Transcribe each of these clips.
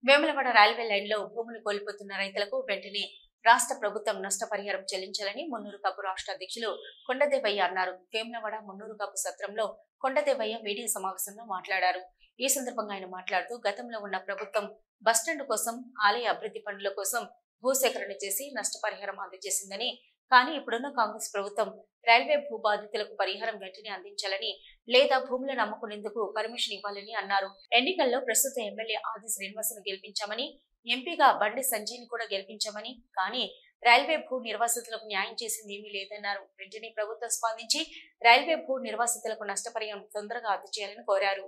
Vemulawada railway line లో భూములు కోల్పోతున్న రైతులకు వెంటనే రాష్ట్ర ప్రభుత్వం నష్టపరిహారం చెల్లించాలని మున్నూరు కాపు రాష్ట్ర అధ్యక్షులు కొండదేవయ్య అన్నారు. వేములవాడ మున్నూరు కాపు సత్రంలో కొండదేవయ్య మీడియా సమావేశంలో మాట్లాడారు. ఈ సందర్భంగా ఆయన మాట్లాడుతూ గతంలో ఉన్న ప్రభుత్వం బస్టాండ్ కోసం, ఆలయ అభివృద్ధి పనుల కోసం భూసేకరణ చేసి నష్టపరిహారం అందజేసిందని, కానీ ఇప్పుడున్న కాంగ్రెస్ ప్రభుత్వం రైల్వే భూ బాధితులకు పరిహారం వెంటనే అందించాలని, లేదా భూములను అమ్ముకునేందుకు పర్మిషన్ ఇవ్వాలని అన్నారు. ఎన్నికల్లో ప్రస్తుత ఎమ్మెల్యే ఆది శ్రీనివాసును గెలిపించామని, ఎంపీగా బండి సంజయ్ని కూడా గెలిపించామని, కానీ రైల్వే భూ నిర్వాసితులకు న్యాయం చేసింది ఏమీ లేదన్నారు. వెంటనే ప్రభుత్వం స్పందించి రైల్వే భూ నిర్వాసితులకు నష్టపరిహారం తొందరగా అందజేయాలని కోరారు.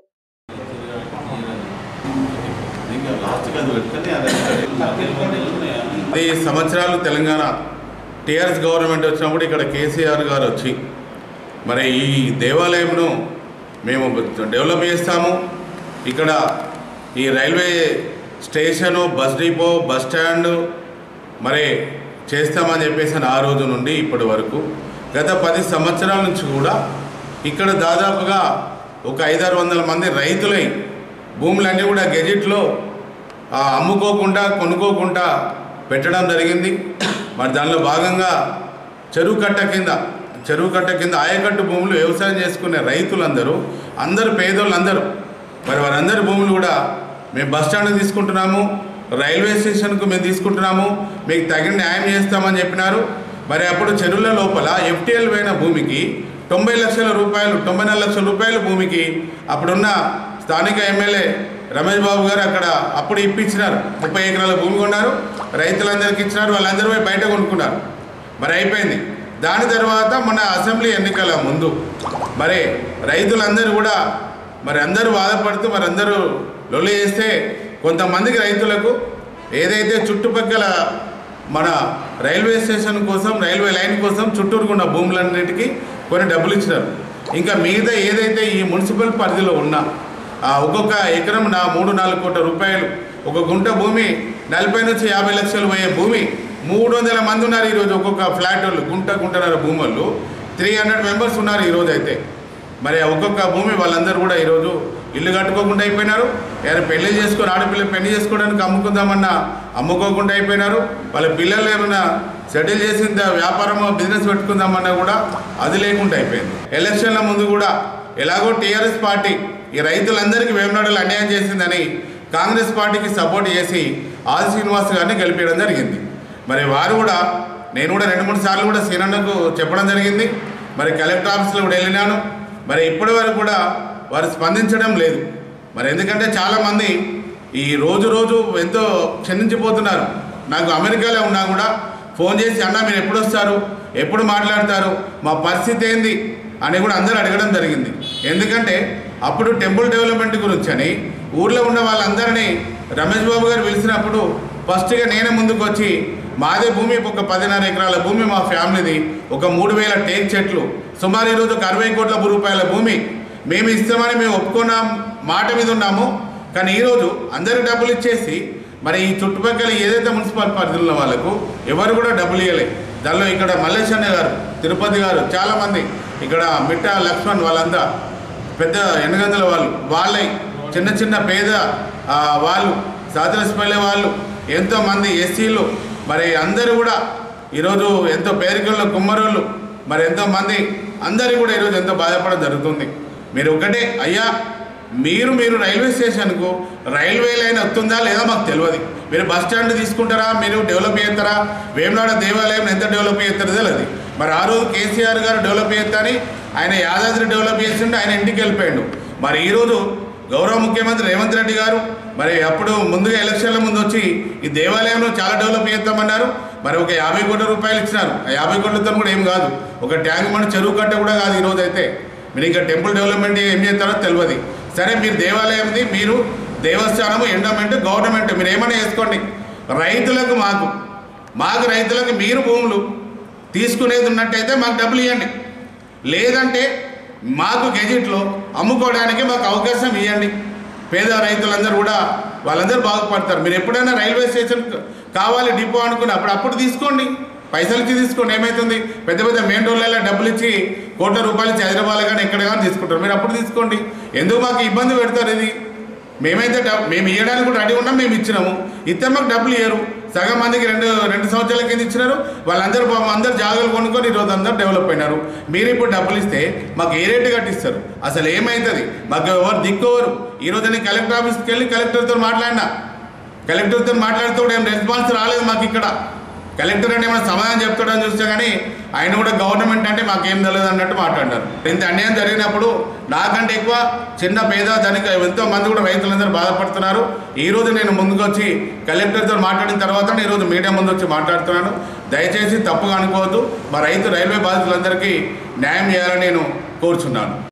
10 సంవత్సరాలు తెలంగాణ టీఆర్ఎస్ గవర్నమెంట్ వచ్చినప్పుడు ఇక్కడ కేసీఆర్ గారు వచ్చి మరి ఈ దేవాలయంను మేము డెవలప్ చేస్తాము, ఇక్కడ ఈ railway station, bus depot, bus stand మరి చేస్తామని చెప్పేసి ఆ రోజు నుండి ఇప్పటి వరకు గత 10 సంవత్సరాల నుంచి కూడా ఇక్కడ దాదాపుగా ఒక 500-600 మంది రైతులై భూములన్నీ కూడా గెజిట్లో అమ్ముకోకుండా, కొనుక్కోకుండా పెట్టడం జరిగింది. మరి దానిలో భాగంగా చెరువు కట్ట కింద ఆయకట్టు భూములు వ్యవసాయం చేసుకునే రైతులందరూ, అందరూ పేదోళ్ళందరూ మరి వారందరి భూములు కూడా మేము బస్ స్టాండ్కి తీసుకుంటున్నాము, రైల్వే స్టేషన్కు మేము తీసుకుంటున్నాము, మీకు తగిన న్యాయం చేస్తామని చెప్పినారు. మరి అప్పుడు చెరువుల లోపల FTL పోయిన భూమికి 90 లక్షల రూపాయలు, 94 లక్షల రూపాయల భూమికి అప్పుడున్న స్థానిక ఎమ్మెల్యే రమేష్ బాబు గారు అక్కడ అప్పుడు ఇప్పించినారు. 30 ఎకరాల భూమి కొన్నారు, రైతులందరికీ ఇచ్చినారు, వాళ్ళందరూ బయట కొనుక్కున్నారు. మరి అయిపోయింది. దాని తర్వాత మన అసెంబ్లీ ఎన్నికల ముందు మరి రైతులందరూ కూడా మరి అందరూ బాధపడుతూ మరి అందరూ లొల్లి చేస్తే కొంతమందికి రైతులకు ఏదైతే చుట్టుపక్కల మన రైల్వే స్టేషన్ కోసం, రైల్వే లైన్ కోసం చుట్టూరుకున్న భూములన్నిటికీ కొన్ని డబ్బులు ఇచ్చినారు. ఇంకా మిగతా ఏదైతే ఈ మున్సిపల్ పరిధిలో ఉన్న ఒక్కొక్క ఎకరం 3-4 కోట్ల రూపాయలు, ఒక గుంట భూమి 40 నుంచి 50 లక్షలు పోయే భూమి 300 మంది ఉన్నారు ఈరోజు. ఒక్కొక్క ఫ్లాట్ వాళ్ళు గుంటన్నర భూమి వాళ్ళు 300 మెంబర్స్ ఉన్నారు ఈరోజు. అయితే మరి ఒక్కొక్క భూమి వాళ్ళందరూ కూడా ఈరోజు ఇల్లు కట్టుకోకుండా అయిపోయినారు. ఏమైనా పెళ్లి చేసుకొని ఆడపిల్ల పెళ్లి చేసుకోవడానికి అమ్ముకుందామన్నా అమ్ముకోకుండా అయిపోయినారు. వాళ్ళ పిల్లలు ఏమైనా సెటిల్ చేసిన వ్యాపారమో బిజినెస్ పెట్టుకుందామన్నా కూడా అది లేకుండా అయిపోయింది. ఎలక్షన్ల ముందు కూడా ఎలాగో టీఆర్ఎస్ పార్టీ ఈ రైతులందరికీ వేములవాడలో అన్యాయం చేసిందని కాంగ్రెస్ పార్టీకి సపోర్ట్ చేసి ఆది శ్రీనివాస్ గారిని గెలిపించడం జరిగింది. మరి వారు కూడా, నేను కూడా 2-3 సార్లు కూడా సీనన్నకు చెప్పడం జరిగింది. మరి కలెక్టర్ ఆఫీస్లో కూడా వెళ్ళినాను. మరి ఇప్పటి వరకు కూడా వారు స్పందించడం లేదు. మరి ఎందుకంటే చాలామంది ఈ రోజు ఎంతో క్షణించిపోతున్నారు. నాకు అమెరికాలో ఉన్నా కూడా ఫోన్ చేసి, అన్న మీరు ఎప్పుడు వస్తారు, ఎప్పుడు మాట్లాడతారు, మా పరిస్థితి ఏంది అని కూడా అందరూ అడగడం జరిగింది. ఎందుకంటే అప్పుడు టెంపుల్ డెవలప్మెంట్ గురించి అని ఊర్లో ఉన్న వాళ్ళందరినీ రమేష్ బాబు గారు పిలిచినప్పుడు ఫస్ట్గా నేనే ముందుకు వచ్చి, మాదే భూమి ఒక 10.5 ఎకరాల భూమి మా ఫ్యామిలీది, ఒక 3000 టేక్ చెట్లు, సుమారు ఈరోజు ఒక 60 కోట్ల రూపాయల భూమి మేము ఇస్తామని మేము ఒప్పుకున్నాం, మాట మీద ఉన్నాము. కానీ ఈరోజు అందరికి డబ్బులు ఇచ్చేసి మరి ఈ చుట్టుపక్కల ఏదైతే మున్సిపల్ పరిధిలో వాళ్ళకు ఎవరు కూడా డబ్బులు ఇవ్వలేదు. దానిలో ఇక్కడ మల్లేశన్న గారు, తిరుపతి గారు, చాలామంది ఇక్కడ మిట్ట లక్ష్మణ్ వాళ్ళంతా పెద్ద ఎనగందుల వాళ్ళై చిన్న పేద వాళ్ళు, సాదరస్పల్లె వాళ్ళు, ఎంతోమంది ఎస్సీలు మరి అందరూ కూడా ఈరోజు ఎంతో పేరికల్లో కుమ్మరోళ్ళు మరి ఎంతోమంది అందరూ కూడా ఈరోజు ఎంతో బాధపడడం జరుగుతుంది. మీరు ఒకటే అయ్యా, మీరు రైల్వే స్టేషన్కు రైల్వే లైన్ వస్తుందా లేదా మాకు తెలియదు. మీరు బస్ స్టాండ్ తీసుకుంటారా, మీరు డెవలప్ చేస్తారా, వేములవాడ దేవాలయం ఎంత డెవలప్ చేస్తారో తెలియదు. మరి ఆ రోజు కేసీఆర్ గారు డెవలప్ చేస్తారని ఆయన యాదాద్రి డెవలప్ చేస్తుంటే ఆయన ఇంటికి వెళ్ళిపోయాడు. మరి ఈరోజు గౌరవ ముఖ్యమంత్రి రేవంత్ రెడ్డి గారు మరి అప్పుడు ముందుగా ఎలక్షన్ల ముందు వచ్చి ఈ దేవాలయంలో చాలా డెవలప్ చేస్తామన్నారు. మరి ఒక 50 కోట్ల రూపాయలు ఇచ్చినారు. ఆ 50 కోట్లతో కూడా ఏం కాదు, ఒక ట్యాంక్ మన చెరువు కట్ట కూడా కాదు. ఈరోజు అయితే మీరు ఇంకా టెంపుల్ డెవలప్మెంట్ ఏం చేస్తారో తెలియదు. సరే, మీరు దేవాలయంది, మీరు దేవస్థానము, ఎండోమెంట్, గవర్నమెంట్ మీరు ఏమైనా వేసుకోండి. రైతులకు మాకు రైతులకు మీరు భూములు తీసుకునేది ఉన్నట్టయితే మాకు డబ్బులు ఇవ్వండి, లేదంటే మాకు గెజిట్లో అమ్ముకోవడానికి మాకు అవకాశం ఇవ్వండి. పేద రైతులందరూ కూడా వాళ్ళందరూ బాగుపడతారు. మీరు ఎప్పుడైనా రైల్వే స్టేషన్ కావాలి డిపో అనుకుని అప్పుడు తీసుకోండి, పైసలు ఇచ్చి తీసుకోండి. ఏమవుతుంది, పెద్ద మెయిన్ రోడ్లలో డబ్బులు ఇచ్చి కోట్ల రూపాయలు ఇచ్చి హైదరాబాద్ కానీ ఎక్కడ కానీ తీసుకుంటారు. మీరు అప్పుడు తీసుకోండి. ఎందుకు మాకు ఇబ్బంది పెడతారు? ఇది మేము ఇవ్వడానికి కూడా రెడీ ఉన్నాం, మేము ఇచ్చినాము. ఇస్తే మాకు డబ్బులు ఇవ్వరు. సగం మందికి రెండు సంవత్సరాల కింద ఇచ్చినారు. వాళ్ళందరూ అందరు జాగాలు కొనుక్కొని ఈరోజు అందరూ డెవలప్ అయినారు. మీరు ఇప్పుడు డబ్బులు ఇస్తే మాకు ఏ రేటు కట్టిస్తారు? అసలు ఏమవుతుంది? మాకు ఎవరు దిక్కోరు. ఈరోజు నేను కలెక్టర్ ఆఫీస్కి వెళ్ళి కలెక్టర్తో మాట్లాడినా. కలెక్టర్తో మాట్లాడుతూ కూడా ఏం రెస్పాన్స్ రాలేదు మాకు. ఇక్కడ కలెక్టర్ అంటే ఏమైనా సమాధానం చెప్తాడని చూస్తే కానీ ఆయన కూడా గవర్నమెంట్ అంటే మాకేం తెలియదు అన్నట్టు మాట్లాడినారు. ఇంత అన్యాయం జరిగినప్పుడు నాకంటే ఎక్కువ చిన్న పేద ధనిక ఎంతో మంది కూడా రైతులందరూ బాధపడుతున్నారు. ఈరోజు నేను ముందుకు వచ్చి కలెక్టర్తో మాట్లాడిన తర్వాత ఈరోజు మీడియా ముందు వచ్చి మాట్లాడుతున్నాను. దయచేసి తప్పుగా అనుకోవద్దు. మా రైల్వే బాధితులందరికీ న్యాయం చేయాలని నేను కోరుచున్నాను.